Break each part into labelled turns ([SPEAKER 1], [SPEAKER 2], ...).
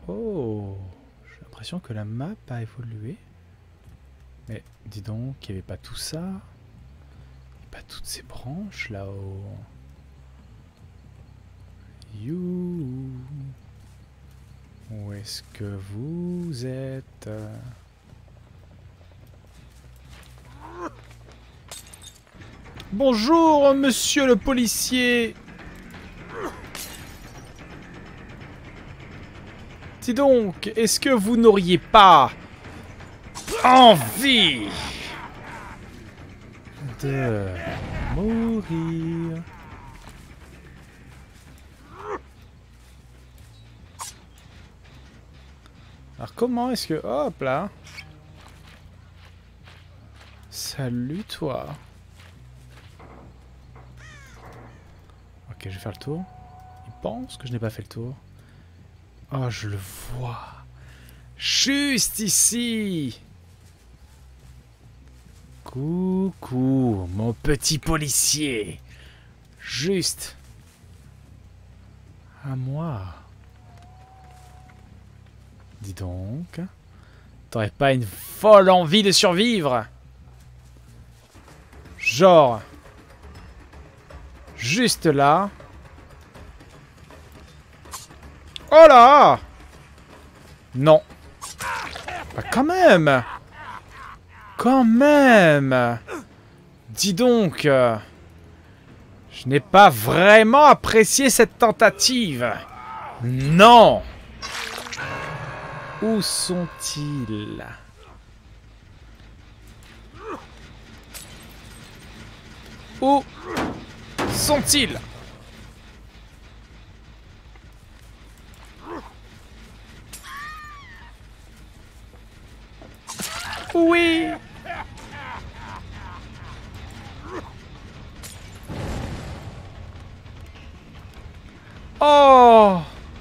[SPEAKER 1] Oh, j'ai l'impression que la map a évolué. Mais dis donc, il n'y avait pas tout ça. Il n'y a pas toutes ces branches là-haut. You. Où est-ce que vous êtes? Bonjour, monsieur le policier. Dis donc, est-ce que vous n'auriez pas envie de mourir? Alors comment est-ce que... Hop là. Salut toi. Ok, je vais faire le tour. Il pense que je n'ai pas fait le tour. Oh, je le vois. Juste ici. Coucou, mon petit policier. Juste à moi. Dis donc. T'aurais pas une folle envie de survivre? Genre... Juste là. Oh là! Non. Bah quand même! Quand même! Dis donc... je n'ai pas vraiment apprécié cette tentative. Non! Où sont-ils? Où sont-ils? Oui! Oh!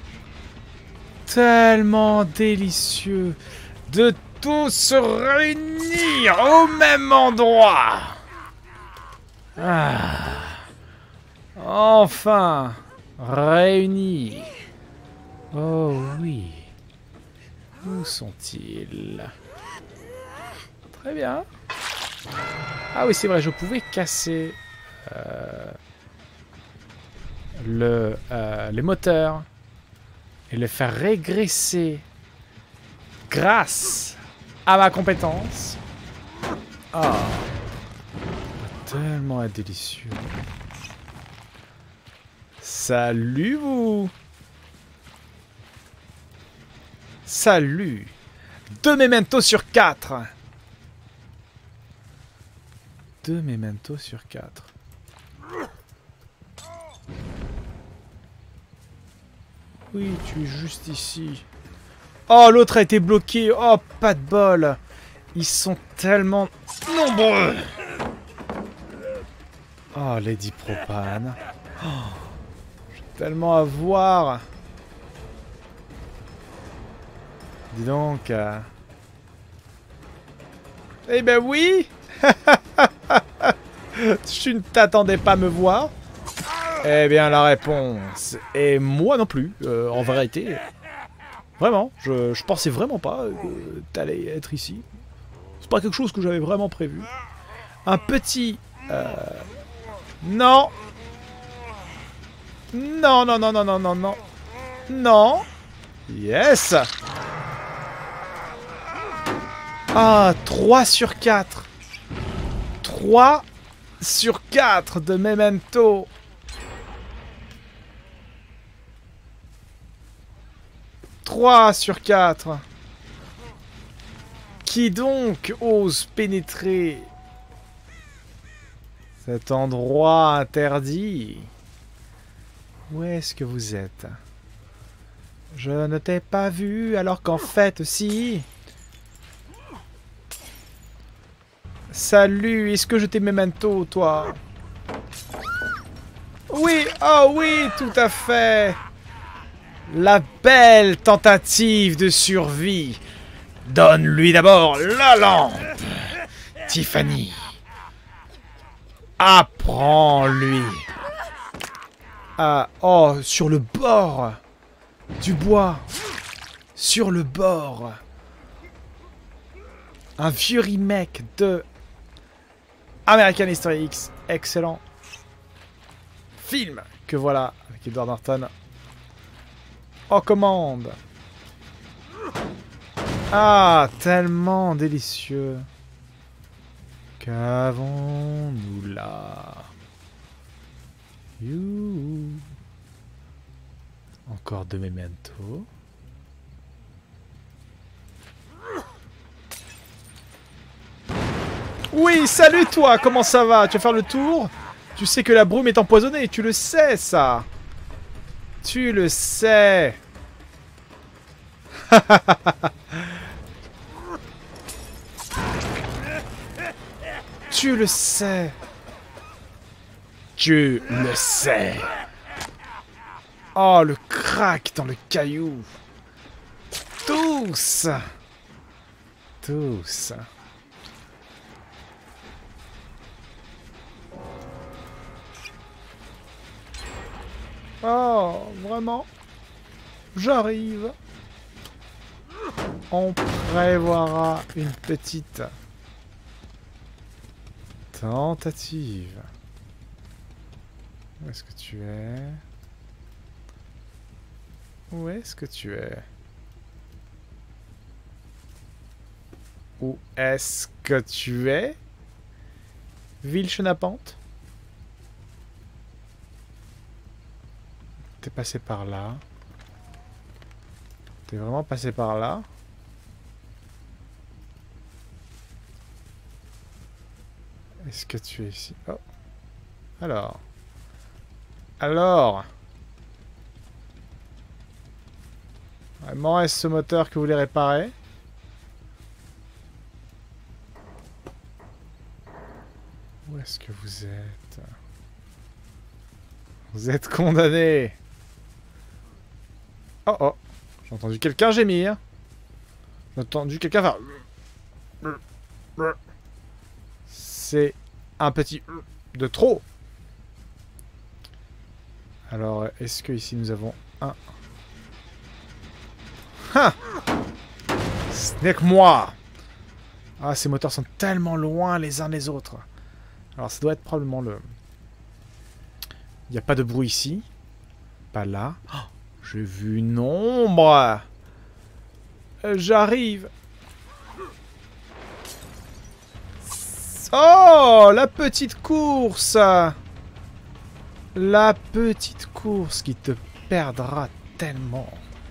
[SPEAKER 1] Tellement délicieux de tous se réunir au même endroit! Ah. Enfin réunis. Oh oui. Où sont-ils? Très bien. Ah oui, c'est vrai, je pouvais casser les moteurs et le faire régresser grâce à ma compétence. Ah, tellement délicieux. Salut vous. Salut. 2 mementos sur 4. 2 mementos sur 4. Oui, tu es juste ici. Oh, l'autre a été bloqué. Oh, pas de bol. Ils sont tellement nombreux. Oh, Lady Propane. Oh, j'ai tellement à voir. Dis donc. Eh ben oui. Tu ne t'attendais pas à me voir? Eh bien, la réponse est moi non plus, en vérité. Vraiment, je pensais vraiment pas que t'allais être ici. C'est pas quelque chose que j'avais vraiment prévu. Un petit... Non. Non, non, non, non, non, non, non. Non. Yes. Ah, 3 sur 4. 3 sur 4 de memento. Sur 4. Qui donc ose pénétrer cet endroit interdit? Où est-ce que vous êtes? Je ne t'ai pas vu alors qu'en fait, si. Salut, est-ce que je t'ai memento, toi? Oui, oh oui, tout à fait. La belle tentative de survie. Donne-lui d'abord la lampe, Tiffany. Apprends-lui. Ah, oh, sur le bord du bois. sur le bord. Un vieux remake de American History X. Excellent film que voilà, avec Edward Norton en commande. Ah, tellement délicieux. Qu'avons-nous là? You. Encore de Memento. Oui, salut toi, comment ça va? Tu vas faire le tour? Tu sais que la brume est empoisonnée, tu le sais ça. Tu le sais. Tu le sais. Tu le sais. Oh, le crack dans le caillou. Tous. Tous. Oh, vraiment? J'arrive. On prévoira une petite tentative. Où est-ce que tu es? Où est-ce que tu es? Où est-ce que tu es? Ville Chenapante? T'es passé par là. T'es vraiment passé par là? Est-ce que tu es ici? Oh. Alors. Alors. Il m'en reste ce moteur que vous voulez réparer. Où est-ce que vous êtes? Vous êtes condamné. Oh oh. J'ai entendu quelqu'un gémir. J'ai entendu quelqu'un faire... C'est un petit de trop. Alors, est-ce que ici nous avons un... Ah! Ce n'est que moi. Ah, ces moteurs sont tellement loin les uns des autres. Alors, ça doit être probablement le... Il n'y a pas de bruit ici. Pas là. Oh, j'ai vu une ombre. J'arrive. Oh, la petite course. La petite course qui te perdra tellement.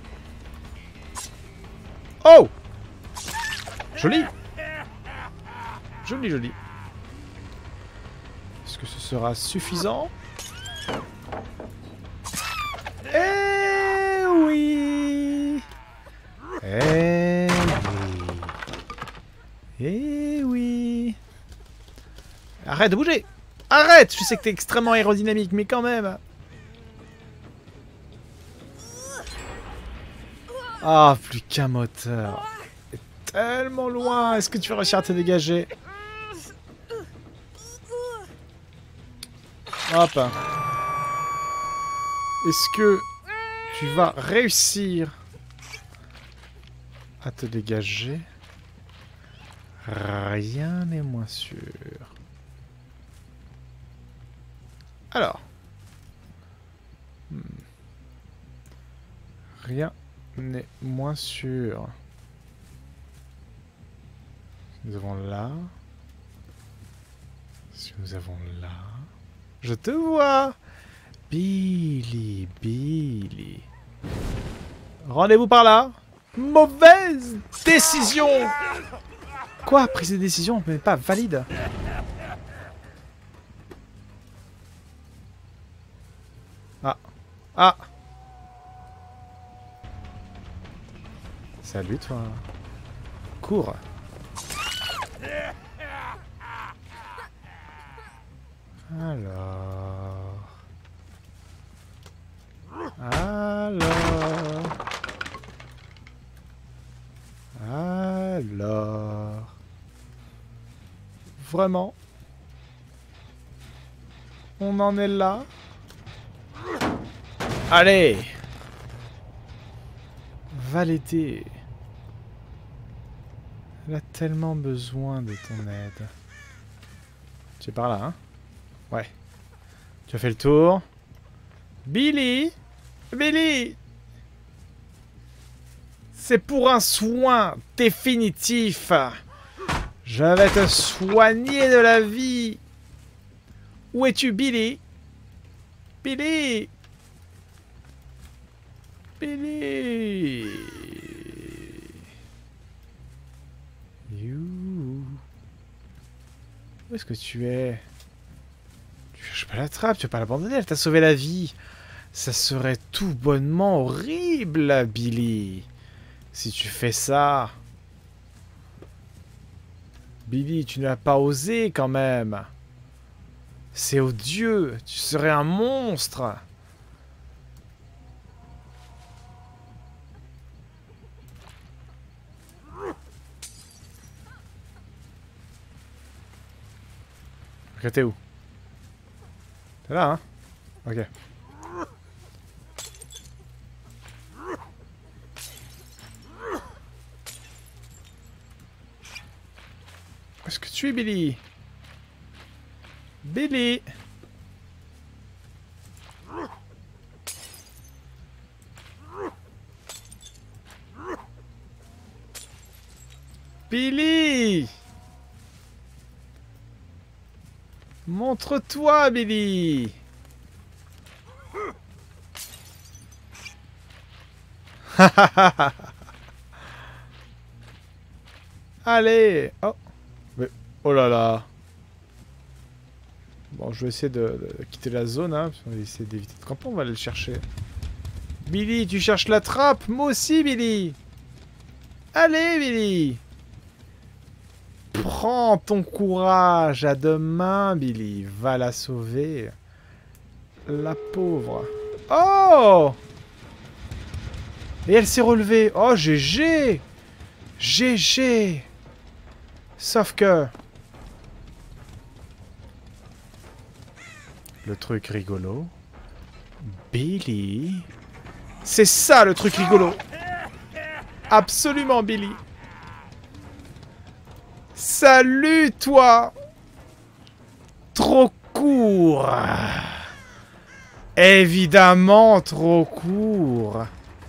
[SPEAKER 1] Oh! Joli. Joli, joli. Est-ce que ce sera suffisant? Eh oui! Eh oui! Eh oui! Arrête de bouger! Arrête! Je sais que t'es extrêmement aérodynamique, mais quand même! Ah, plus qu'un moteur. C'est tellement loin. Est-ce que tu vas réussir à te dégager? Hop. Est-ce que tu vas réussir à te dégager? Rien n'est moins sûr. Alors. Rien n'est moins sûr. Nous avons là. Si nous avons là. Je te vois. Billy, Billy. Rendez-vous par là. Mauvaise décision. Quoi? Prise de décision, mais pas valide. Ah. Ah. Salut toi. Cours. Alors. Alors. Vraiment? On en est là? Allez! Va l'aider. Elle a tellement besoin de ton aide. Tu es par là, hein? Ouais. Tu as fait le tour. Billy! Billy! C'est pour un soin définitif. Je vais te soigner de la vie. Où es-tu, Billy? Billy! Billy! You. Où est-ce que tu es? Tu cherches pas la trappe, tu vas pas l'abandonner, elle t'a sauvé la vie. Ça serait tout bonnement horrible, Billy. Si tu fais ça... Billy, tu n'as pas osé quand même. C'est odieux. Tu serais un monstre. Ok, t'es où? T'es là, hein? Ok. Où est-ce que tu es, Billy? Billy! Billy! Montre-toi, Billy! Allez! Oh! Mais, oh là là! Bon, je vais essayer de quitter la zone, hein. On va essayer d'éviter de camper, on va aller le chercher. Billy, tu cherches la trappe? Moi aussi, Billy! Allez, Billy! Prends ton courage, à demain, Billy. Va la sauver. La pauvre. Oh! Et elle s'est relevée. Oh, GG! GG! Sauf que... Le truc rigolo... Billy... C'est ça, le truc rigolo! Absolument, Billy! Salut, toi! Trop court! Évidemment, trop court!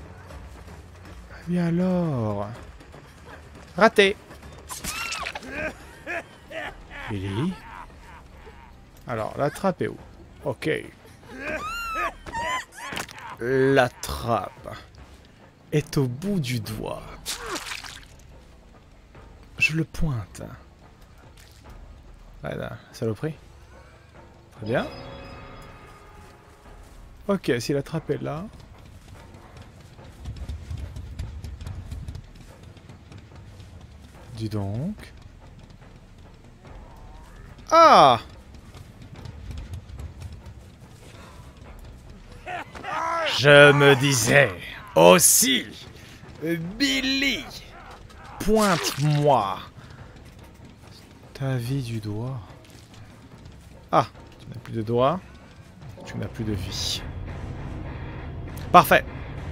[SPEAKER 1] Et alors? Raté! Billy? Alors, la trappe est où? Ok. La trappe est au bout du doigt. Je le pointe. Ouais, là, saloperie. Très bien. Ok, si la trappe est là... Dis donc... Ah! Je me disais aussi, Billy, pointe-moi ta vie du doigt. Ah, tu n'as plus de doigt, tu n'as plus de vie. Parfait.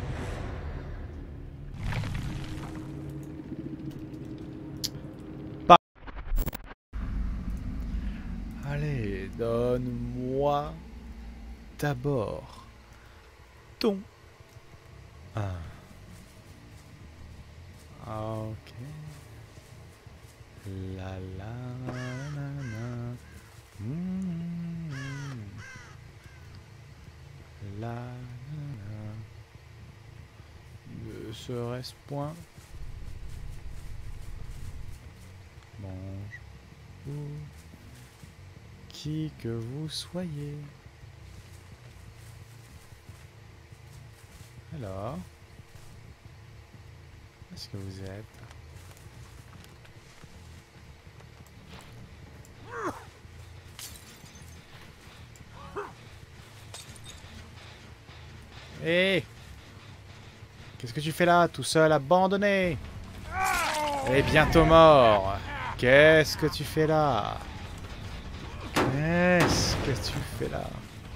[SPEAKER 1] Allez, donne-moi d'abord ton... Ah. Ok. La la la la. La la la. Ne serait-ce point. Mange. Ou qui que vous soyez. Alors, où est-ce que vous êtes? Hé! Qu'est-ce que tu fais là, tout seul, abandonné? Et bientôt mort! Qu'est-ce que tu fais là? Qu'est-ce que tu fais là?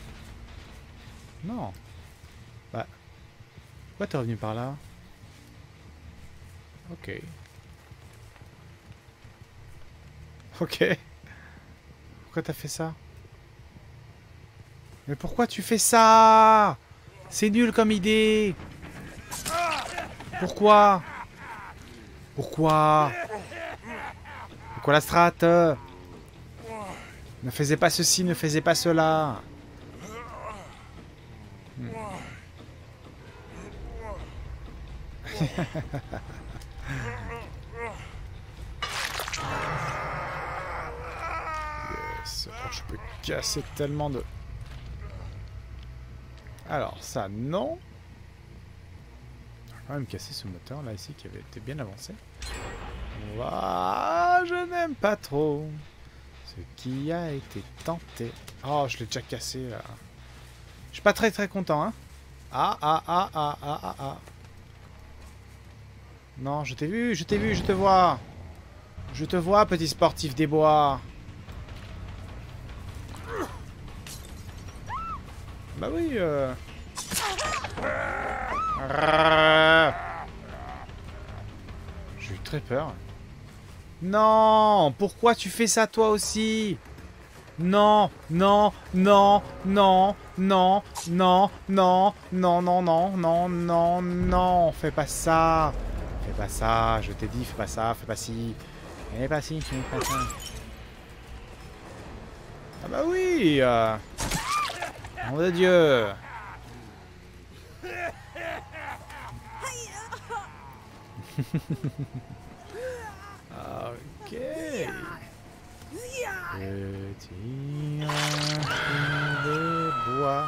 [SPEAKER 1] Non. Bah. Pourquoi t'es revenu par là? Ok. Ok. Pourquoi t'as fait ça? Mais pourquoi tu fais ça? C'est nul comme idée. Pourquoi? Pourquoi? Pourquoi la strat? Ne faisais pas ceci, ne faisais pas cela. Yes. Oh, je peux casser tellement de... Alors, ça, non. On va quand même casser ce moteur, là, ici, qui avait été bien avancé. Je n'aime pas trop ce qui a été tenté. Oh, je l'ai déjà cassé, là. Je suis pas très content, hein. Ah. Non, je t'ai vu, je te vois. Je te vois, petit sportif des bois. Bah oui, J'ai eu très peur. Non, pourquoi tu fais ça toi aussi? Non, non, non, non, non, non, non, non, non, non, non, non, non, fais pas ça. Fais pas ça, je t'ai dit, fais pas ça, fais pas ci. Fais pas ci, fais pas ça. Ah bah oui, nom de Dieu. Ok. Petit ange de bois.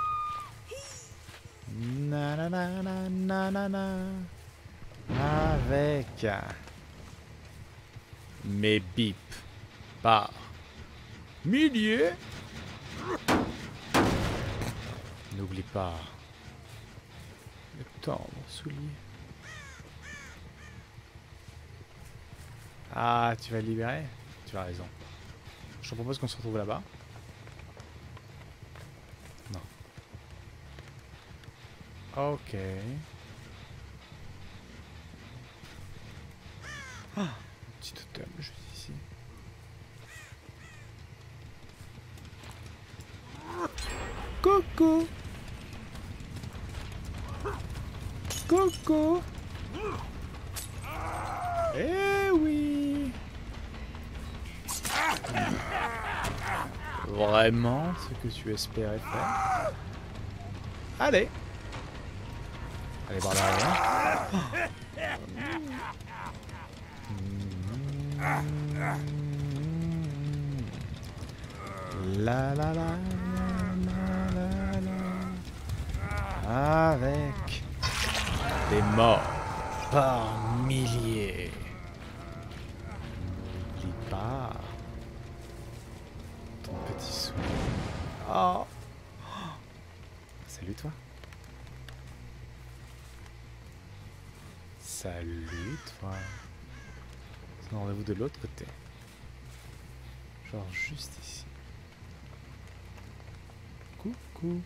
[SPEAKER 1] Nanana. Avec mes bips par milliers. N'oublie pas le tendre soulier. Ah, tu vas le libérer? Tu as raison. Je te propose qu'on se retrouve là-bas. Non. Ok. Ah, petit totem juste ici. Coucou. Coucou. Eh oui. Vraiment ce que tu espérais faire? Allez. Allez par là. La la la la la. Avec des morts par milliers. N'oublie pas ton petit sourire. Oh. Salut toi. Salut toi. C'est rendez-vous de l'autre côté. Genre juste ici. Coucou.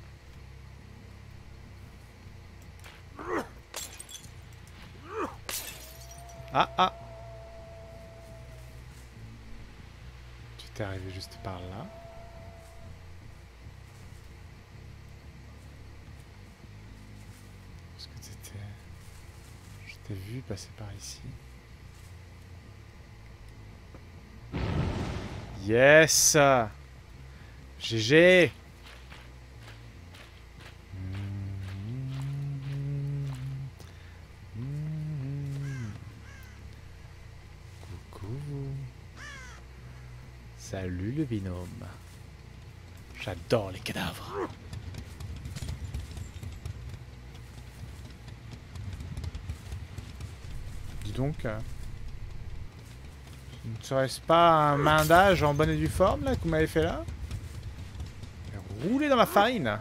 [SPEAKER 1] Ah. Tu t'es arrivé juste par là. Est-ce que t'étais... Je t'ai vu passer par ici. Yes! GG! Coucou. Salut le binôme. J'adore les cadavres. Dis donc... ne serait-ce pas un mandage en bonne et due forme là que vous m'avez fait là? Rouler dans ma farine.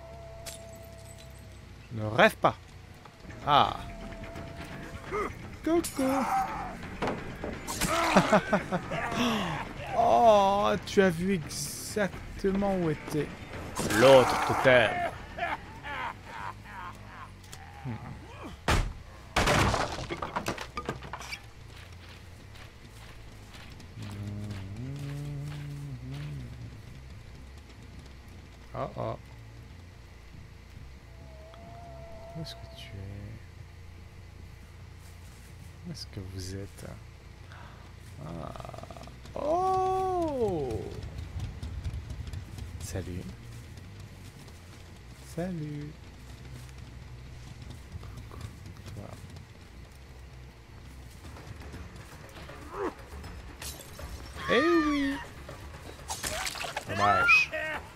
[SPEAKER 1] Je ne rêve pas. Ah. Coucou. Oh, tu as vu exactement où était l'autre totem. Oh oh. Où est-ce que tu es? Où est-ce que vous êtes? Ah. Oh! Salut. Salut. Coucou. Toi. Eh oui! Dommage.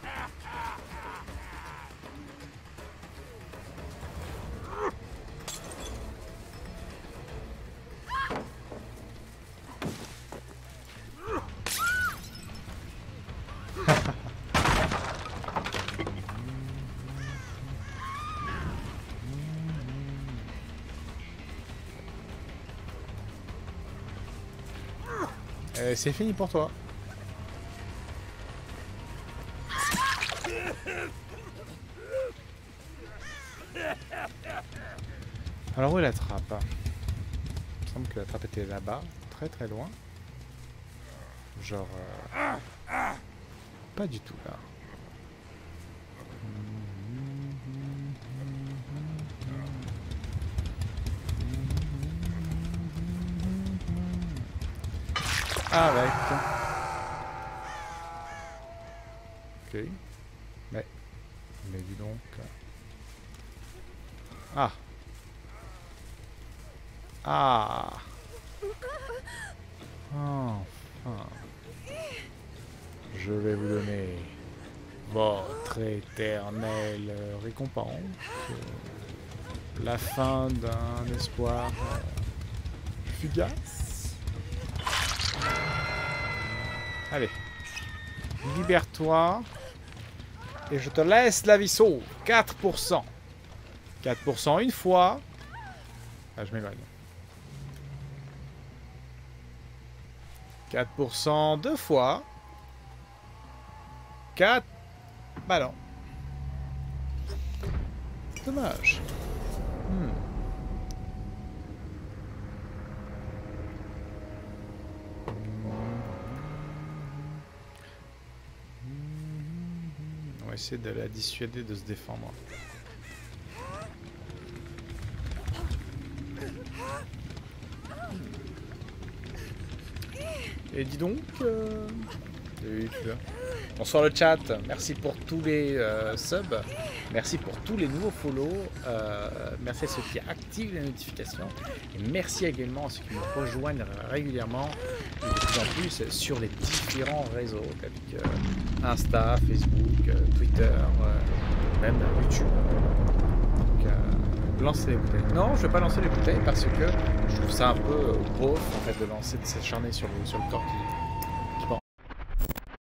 [SPEAKER 1] C'est fini pour toi. Alors où est la trappe? Il me semble que la trappe était là-bas, très très loin. Genre... pas du tout là. Avec. Ok. Mais dis donc. Ah. Ah. Enfin. Je vais vous donner votre éternelle récompense. La fin d'un espoir fugace. Allez, libère-toi et je te laisse la vie sauve. 4%. 4% une fois. Ah, je m'éloigne. 4% deux fois. 4. Bah non. Dommage. On va essayer de la dissuader de se défendre. Et dis donc... Bonsoir le chat, merci pour tous les subs, merci pour tous les nouveaux follow, merci à ceux qui activent les notifications et merci également à ceux qui me rejoignent régulièrement et de plus en plus sur les différents réseaux avec Insta, Facebook, Twitter, même YouTube. Donc lancer les bouteilles. Non, je vais pas lancer les bouteilles parce que je trouve ça un peu beauf en fait de lancer de s'acharner sur le corps